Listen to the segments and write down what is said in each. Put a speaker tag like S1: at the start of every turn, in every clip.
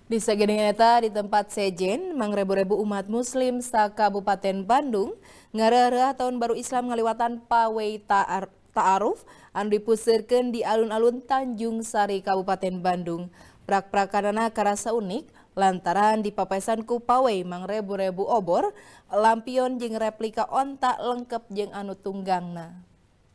S1: Di sagedeung eta di tempat sejen, mangrebu-rebu umat muslim sa Kabupaten Bandung ngareureuh tahun baru Islam ngaliwatan pawai ta'aruf anu dipuseureun di alun-alun Tanjung Sari Kabupaten Bandung. Prak-prakanana karasa unik lantaran dipapesan ku pawai mangrebu-rebu obor, lampion jeung replika onta lengkep jeung anu tunggangna.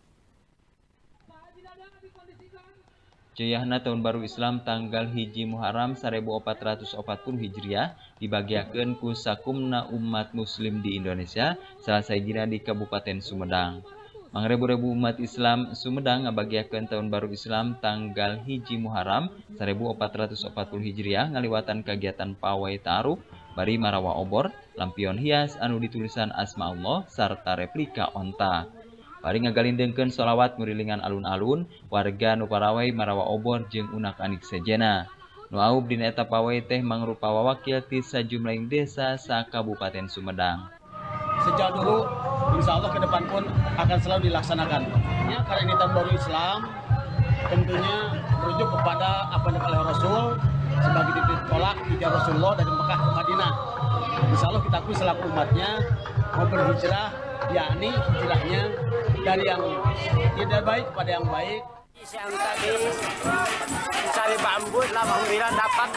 S2: Jayahna tahun baru Islam tanggal 1 Muharram 1440 Hijriah dibagiakeun ku sakumna umat muslim di Indonesia salah sahijina di Kabupaten Sumedang. Mangrebu-rebu umat Islam Sumedang ngabagiakeun tahun baru Islam tanggal 1 Muharram 1440 Hijriah ngaliwatan kagiatan pawai ta'aruf bari marawa obor, lampion hias anu ditulisan asma Allah sarta replika onta. Bari ngagalindengkeun sholawat ngurilingan alun-alun, warga nu parawai marawa obor jeung unak anik sejena. Nu aub dina eta pawai teh mangrupa wawakil ti sajumlahing desa sa Kabupaten Sumedang.
S3: Sejak dulu, insya Allah ke depan pun akan selalu dilaksanakan. Ya, karena ini tahun baru Islam, tentunya merujuk kepada apa yang oleh Rasul sebagai titik tolak hijrah Rasulullah dari Mekah ke Madinah. Insya Allah kita akui selaku umatnya mau berhijrah, yakni hijrahnya dari yang tidak baik pada yang baik.
S4: Yang tadi cari bambu, alhamdulillah dapat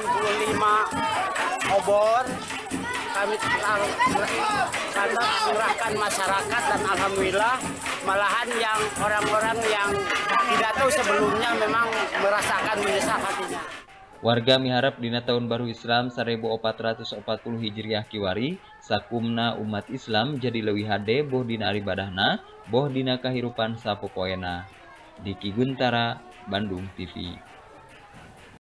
S4: 85 obor. Kami curahkan masyarakat dan alhamdulillah malahan yang orang-orang yang tidak tahu sebelumnya memang merasakan menyesal hatinya.
S2: Warga miharap dina tahun baru Islam 1440 Hijriah kiwari sakumna umat Islam jadi leuwih hade boh dina ibadahna, boh dina kahirupan sapopoena. Diki Guntara, Bandung TV.